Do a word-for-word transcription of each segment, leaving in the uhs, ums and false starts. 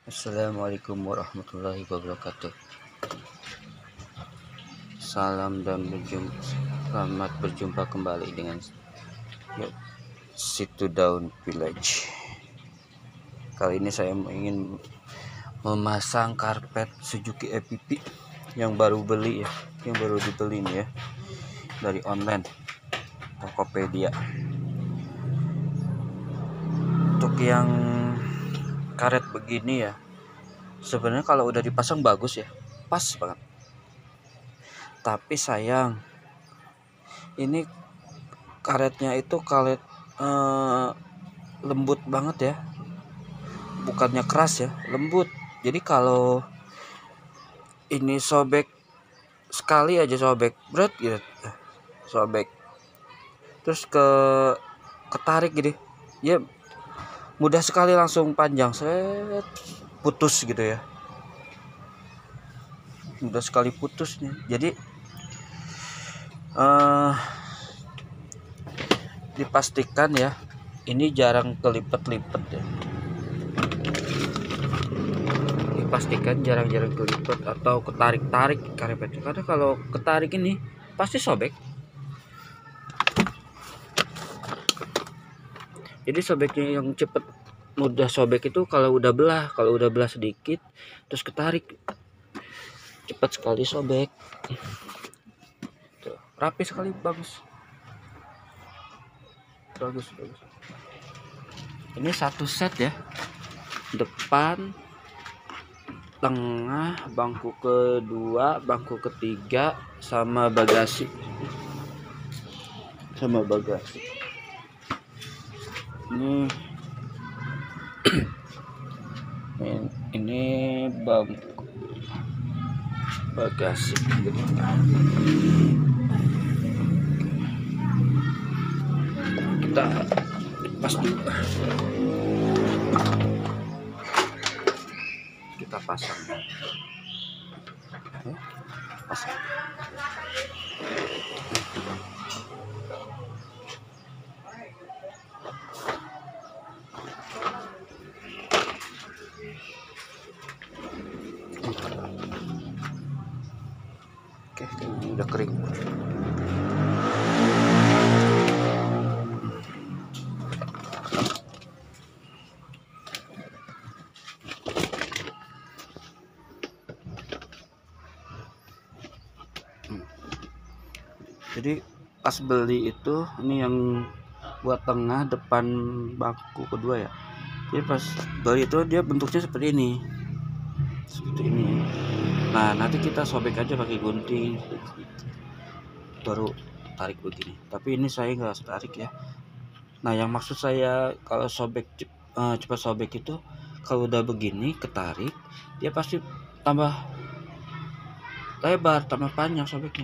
Assalamualaikum warahmatullahi wabarakatuh. Salam dan berjumpa, selamat berjumpa kembali dengan yuk, Situ Daun Village. Kali ini saya ingin memasang karpet Suzuki E P P yang baru beli ya, yang baru dibeli nih ya dari online Tokopedia. Untuk yang karet begini ya, sebenarnya kalau udah dipasang bagus ya, pas banget. Tapi sayang, ini karetnya itu karet eh, lembut banget ya, bukannya keras ya, lembut. Jadi kalau ini sobek sekali aja, sobek berat gitu, sobek terus ke ketarik gitu ya, mudah sekali langsung panjang, set putus gitu ya, mudah sekali putusnya. Jadi eh, dipastikan ya, ini jarang kelipet-lipet ya, dipastikan jarang-jarang kelipet atau ketarik-tarik karpetnya, karena kalau ketarik ini pasti sobek. Jadi sobeknya yang cepet mudah sobek itu kalau udah belah, kalau udah belah sedikit terus ketarik, cepat sekali sobek. Tuh, rapi sekali, bagus. Bagus, bagus. Ini satu set ya. Depan, tengah, bangku kedua, bangku ketiga, sama bagasi. Sama bagasi. Ini ini bangku bagasi. Kita pas dulu, kita pasang ya, pasang. Oke, ini udah kering. Jadi pas beli itu, ini yang buat tengah, depan bangku kedua ya. Jadi pas beli itu dia bentuknya seperti ini, seperti ini. Nah nanti kita sobek aja pakai gunting, baru tarik begini. Tapi ini saya nggak tarik ya. Nah yang maksud saya kalau sobek uh, cepat sobek itu, kalau udah begini ketarik, dia pasti tambah lebar, tambah panjang sobeknya.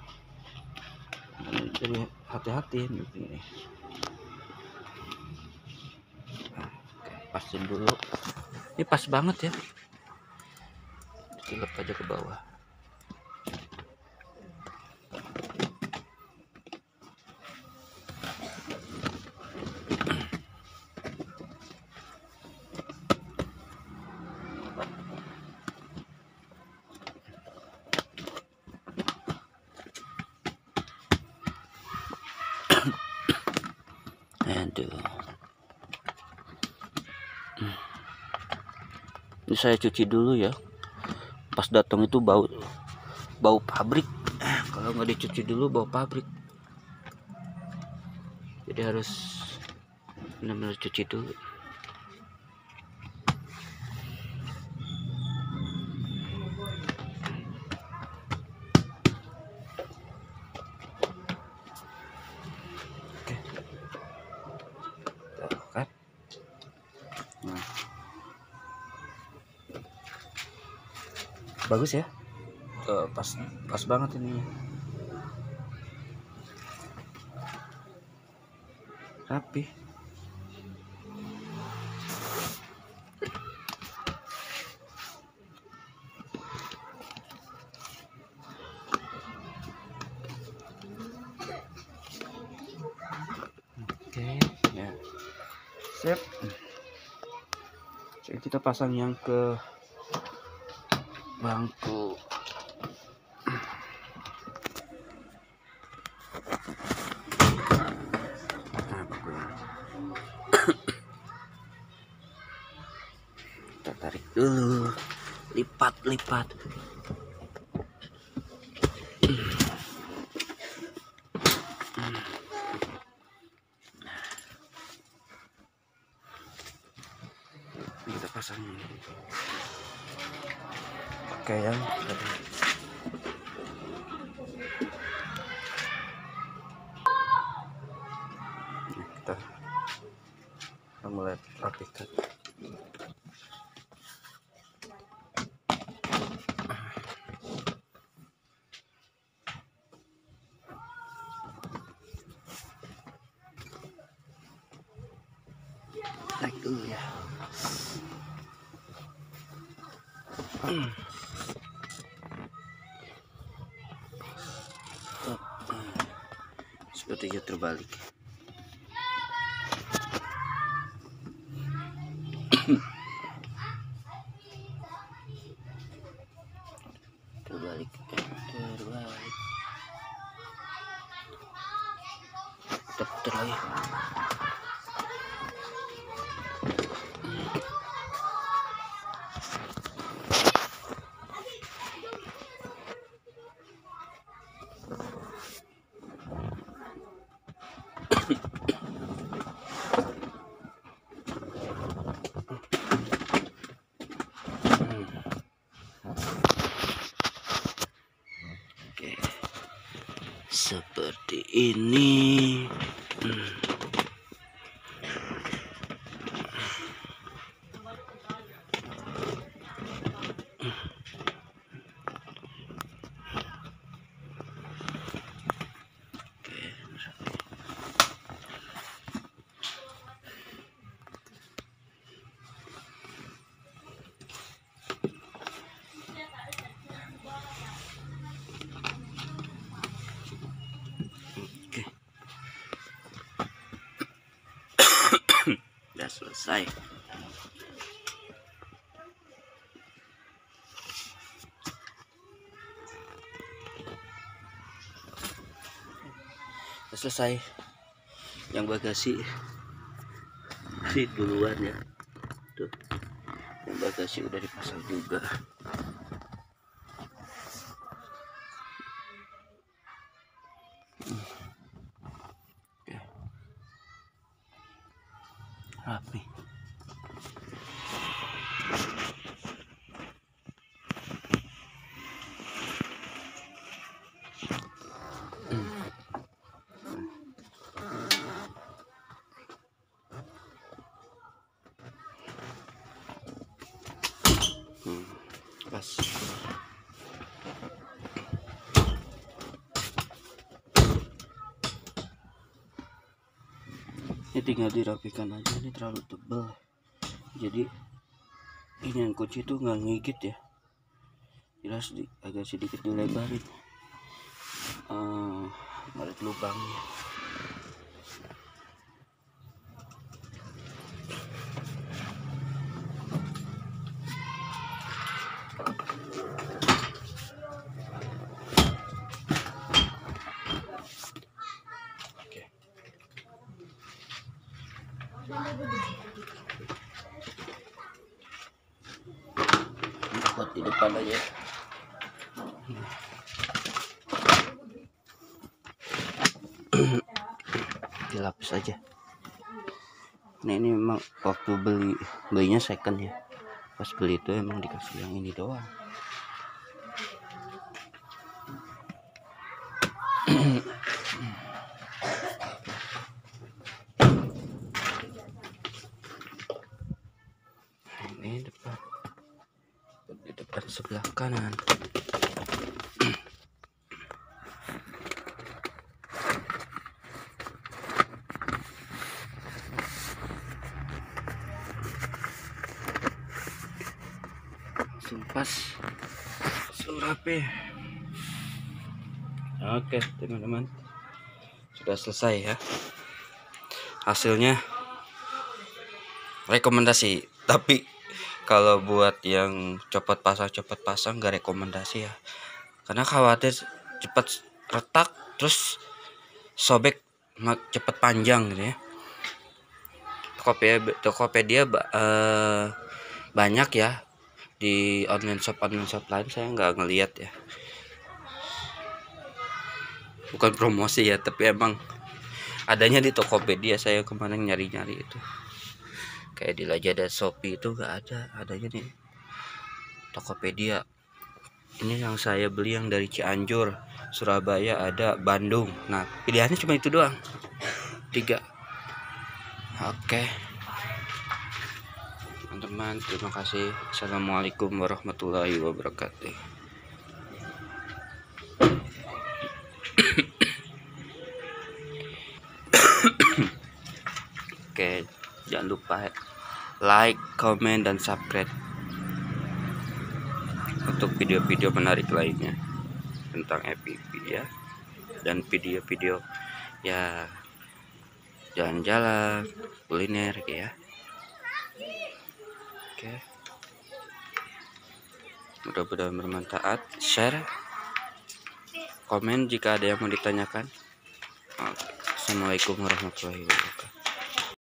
Jadi hati-hati begini. Nah, pasin dulu. Ini pas banget ya. Tilep aja ke bawah. Aduh. Ini saya cuci dulu ya. Pas datang itu bau bau pabrik. Kalau nggak dicuci dulu bau pabrik. Jadi harus benar-benar cuci dulu. Oke. Tuh, kan? Nah. Bagus ya. Tuh, pas pas banget ini. Rapi. Oke ya, sip. Jadi kita pasang yang ke bangku. Nah, bangkunya. Kita tarik dulu, lipat-lipat. Kita pasang pakai yang tadi. Nah, kita mulai rapikan. Naik dulu ya. Hmm. Sepertinya terbalik. Terbalik, terbalik. Putar lagi. Oke, seperti ini. Hmm. Sudah selesai. Sudah selesai. Yang bagasi sih duluan ya. Tuh. Yang bagasi udah dipasang juga. Oke. Rapi. Hmm, pas. Ini tinggal dirapikan aja, ini terlalu tebal. Jadi ini yang kunci itu nggak ngigit ya. Jelas di, agak sedikit dilebarin. Uh, ada lubangnya. Buat di depan aja. Dilapis aja. Nah ini memang waktu beli belinya second ya. Pas beli itu emang dikasih yang ini doang. Ini depan, di depan sebelah kanan. Pas rapi. Oke teman-teman, sudah selesai ya. Hasilnya rekomendasi, tapi kalau buat yang copot pasang copot pasang gak rekomendasi ya, karena khawatir cepat retak terus sobek cepet panjang gitu ya. Tokopedia Tokopedia eh, banyak ya, di online shop online shop lain saya nggak ngelihat ya, bukan promosi ya, tapi emang adanya di Tokopedia. Saya kemarin nyari-nyari itu kayak di Lazada, Shopee itu nggak ada, adanya nih Tokopedia. Ini yang saya beli yang dari Cianjur, Surabaya, ada Bandung. Nah pilihannya cuma itu doang, tiga. Oke teman-teman, terima kasih. Assalamualaikum warahmatullahi wabarakatuh. Oke, jangan lupa like, comment, dan subscribe untuk video-video menarik lainnya tentang F P V ya, dan video-video ya jalan-jalan, kuliner ya. Oke, mudah-mudahan bermanfaat. Share, komen jika ada yang mau ditanyakan. Assalamualaikum warahmatullahi wabarakatuh.